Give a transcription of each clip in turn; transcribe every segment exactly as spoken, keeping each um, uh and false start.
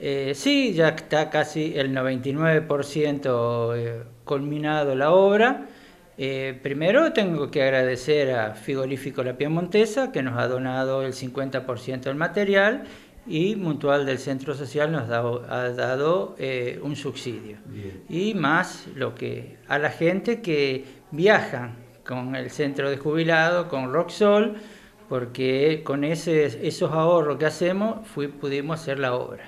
Eh, sí, ya está casi el noventa y nueve por ciento eh, culminado la obra. Eh, primero tengo que agradecer a Frigorífico La Piemontesa, que nos ha donado el cincuenta por ciento del material, y Mutual del Centro Social nos da, ha dado eh, un subsidio. Bien. Y más lo que a la gente que viaja con el centro de jubilado, con Roxol, porque con ese, esos ahorros que hacemos fui, pudimos hacer la obra.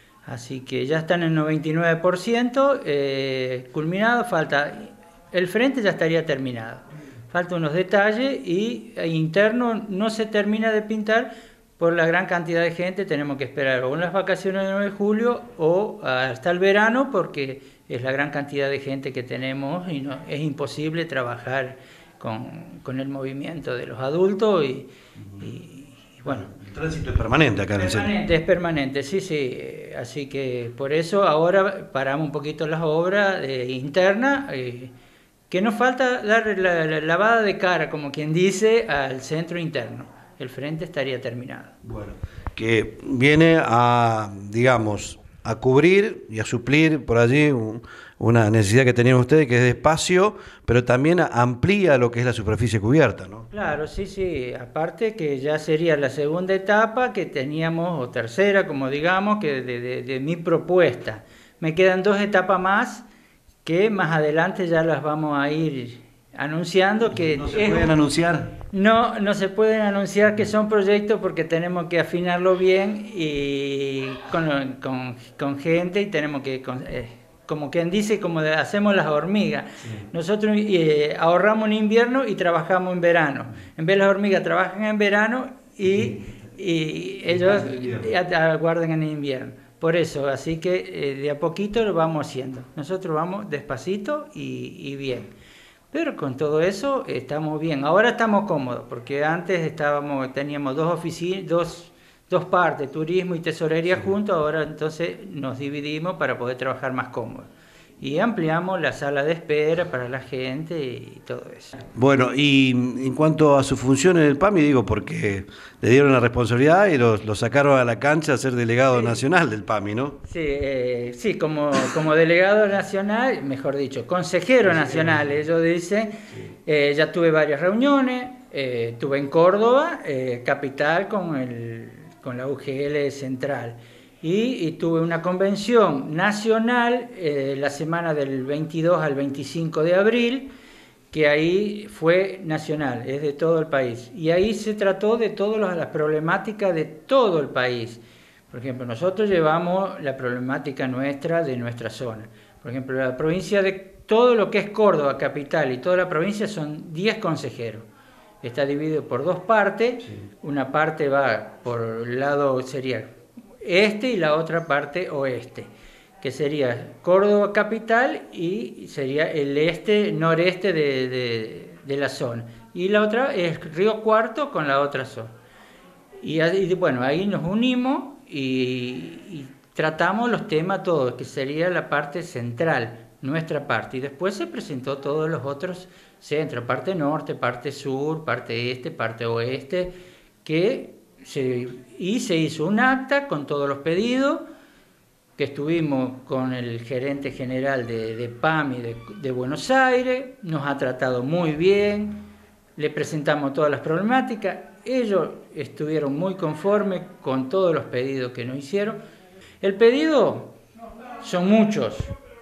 Así que ya están en el noventa y nueve por ciento eh, culminado, falta, el frente ya estaría terminado. Falta unos detalles y e interno no se termina de pintar por la gran cantidad de gente. Tenemos que esperar o en las vacaciones del nueve de julio o hasta el verano, porque es la gran cantidad de gente que tenemos y no, es imposible trabajar con, con el movimiento de los adultos y, y bueno. El tránsito es permanente acá en el centro. Permanente, es permanente, sí, sí. Así que por eso ahora paramos un poquito las obras eh, internas, eh, que nos falta dar la, la lavada de cara, como quien dice, al centro interno. El frente estaría terminado. Bueno, que viene a, digamos, a cubrir y a suplir por allí un, una necesidad que tenían ustedes, que es de espacio, pero también amplía lo que es la superficie cubierta, ¿no? Claro, sí, sí. Aparte que ya sería la segunda etapa que teníamos, o tercera, como digamos, que de, de, de mi propuesta. Me quedan dos etapas más que más adelante ya las vamos a ir anunciando. Que ¿No se es, pueden anunciar? No, no se pueden anunciar que son proyectos porque tenemos que afinarlo bien y con, con, con gente y tenemos que, con, eh, como quien dice, como de, hacemos las hormigas. Sí. Nosotros eh, ahorramos en invierno y trabajamos en verano. En vez de las hormigas trabajan en verano y, sí. y ellos aguardan en invierno. Por eso, así que eh, de a poquito lo vamos haciendo. Nosotros vamos despacito y, y bien. Pero con todo eso estamos bien. Ahora estamos cómodos, porque antes estábamos, teníamos dos oficinas, dos, dos partes, turismo y tesorería sí. juntos, ahora entonces nos dividimos para poder trabajar más cómodos. Y ampliamos la sala de espera para la gente y todo eso. Bueno, y en cuanto a su función en el P A M I, digo, porque le dieron la responsabilidad y lo, lo sacaron a la cancha a ser delegado sí. nacional del P A M I, ¿no? Sí, eh, sí como, como delegado nacional, mejor dicho, consejero nacional, ellos dicen, sí. eh, ya tuve varias reuniones, eh, estuve en Córdoba, eh, capital, con, el, con la U G L central. Y, y tuve una convención nacional eh, la semana del veintidós al veinticinco de abril, que ahí fue nacional, es de todo el país. Y ahí se trató de todas las problemáticas de todo el país. Por ejemplo, nosotros llevamos la problemática nuestra de nuestra zona. Por ejemplo, la provincia de todo lo que es Córdoba, capital, y toda la provincia son diez consejeros. Está dividido por dos partes. Sí. Una parte va por el lado, sería este, y la otra parte oeste, que sería Córdoba capital y sería el este, noreste de, de, de la zona. Y la otra es Río Cuarto con la otra zona. Y, y bueno, ahí nos unimos y, y tratamos los temas todos, que sería la parte central, nuestra parte. Y después se presentó todos los otros centros, parte norte, parte sur, parte este, parte oeste, que... Se, y se hizo un acta con todos los pedidos, que estuvimos con el gerente general de, de P A M I de, de Buenos Aires, nos ha tratado muy bien, le presentamos todas las problemáticas, ellos estuvieron muy conformes con todos los pedidos que nos hicieron. El pedido son muchos,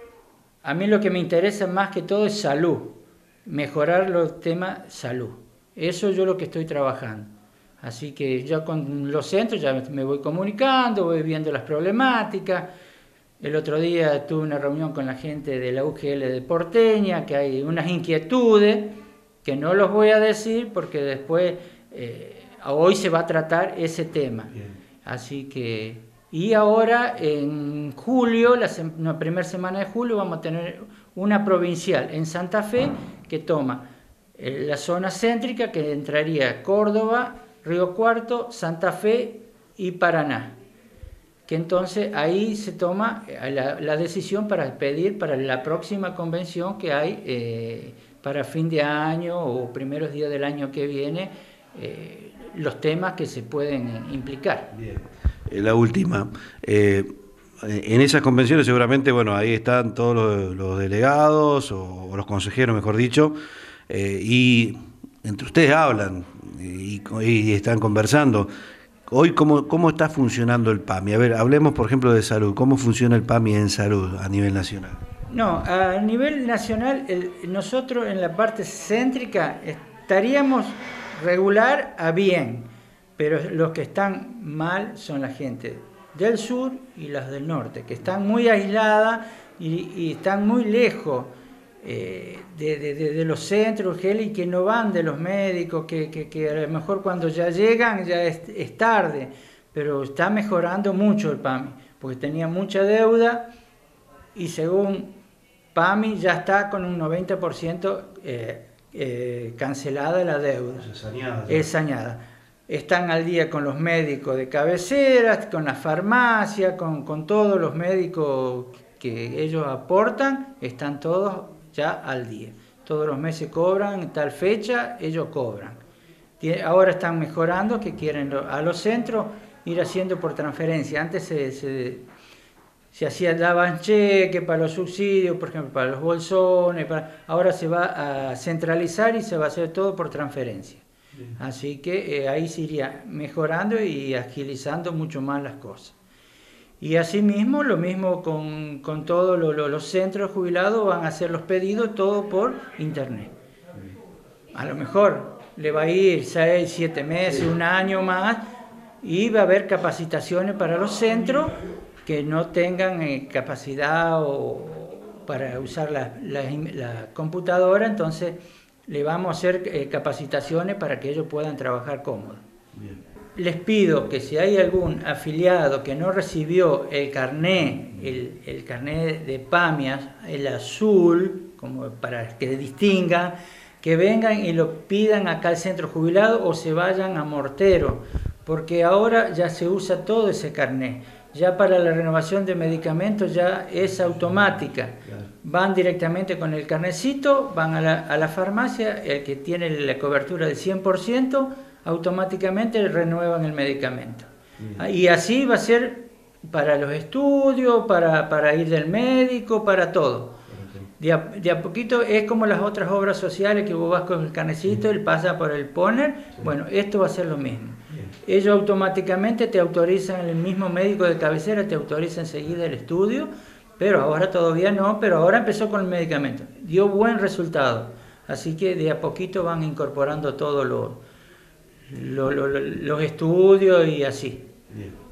a mí lo que me interesa más que todo es salud, mejorar los temas salud, eso yo lo que estoy trabajando. Así que ya con los centros ya me voy comunicando, voy viendo las problemáticas. El otro día tuve una reunión con la gente de la U G L de Porteña, que hay unas inquietudes que no los voy a decir porque después, eh, hoy se va a tratar ese tema. Bien. Así que, y ahora en julio, la, la primera semana de julio, vamos a tener una provincial en Santa Fe que toma eh, la zona céntrica, que entraría Córdoba, Río Cuarto, Santa Fe y Paraná, que entonces ahí se toma la, la decisión para pedir para la próxima convención que hay eh, para fin de año o primeros días del año que viene, eh, los temas que se pueden implicar. Bien. La última, eh, en esas convenciones seguramente, bueno, ahí están todos los, los delegados o, o los consejeros, mejor dicho, eh, y entre ustedes hablan y, y están conversando. Hoy, ¿cómo, ¿cómo está funcionando el PAMI? A ver, hablemos, por ejemplo, de salud. ¿Cómo funciona el PAMI en salud a nivel nacional? No, a nivel nacional, el, nosotros en la parte céntrica estaríamos regular a bien, pero los que están mal son la gente del sur y las del norte, que están muy aisladas y, y están muy lejos eh, de, de, de los centros, y que no van de los médicos, que, que, que a lo mejor cuando ya llegan ya es, es tarde, pero está mejorando mucho el PAMI, porque tenía mucha deuda y según PAMI ya está con un noventa por ciento eh, eh, cancelada la deuda, es saneada, es saneada. Están al día con los médicos de cabecera, con la farmacia, con, con todos los médicos que ellos aportan, están todos ya al día. Todos los meses cobran, en tal fecha ellos cobran. Ahora están mejorando, que quieren a los centros ir haciendo por transferencia. Antes se, se, se hacía, daban cheque para los subsidios, por ejemplo, para los bolsones, para, ahora se va a centralizar y se va a hacer todo por transferencia. Así que eh, ahí se iría mejorando y agilizando mucho más las cosas. Y asimismo, lo mismo con, con todos lo, lo, los centros jubilados, van a hacer los pedidos todo por internet. A lo mejor le va a ir seis, siete meses, un año más, y va a haber capacitaciones para los centros que no tengan eh, capacidad o, para usar la, la, la computadora, entonces le vamos a hacer eh, capacitaciones para que ellos puedan trabajar cómodos. Bien. Les pido que si hay algún afiliado que no recibió el carné, el, el carné de PAMIAS, el azul, como para que distinga, que vengan y lo pidan acá al centro jubilado o se vayan a Mortero, porque ahora ya se usa todo ese carné. Ya para la renovación de medicamentos ya es automática. Van directamente con el carnecito, van a la, a la farmacia, el que tiene la cobertura del cien por ciento, automáticamente renuevan el medicamento. Bien. Y así va a ser para los estudios, para, para ir del médico, para todo. De a, de a poquito es como las otras obras sociales que vos vas con el carnecito, él pasa por el poner, sí. Bueno, esto va a ser lo mismo. Bien. Ellos automáticamente te autorizan, el mismo médico de cabecera te autoriza enseguida el estudio, pero ahora todavía no, pero ahora empezó con el medicamento. Dio buen resultado, así que de a poquito van incorporando todos lo, lo, lo, lo, los estudios y así. Bien.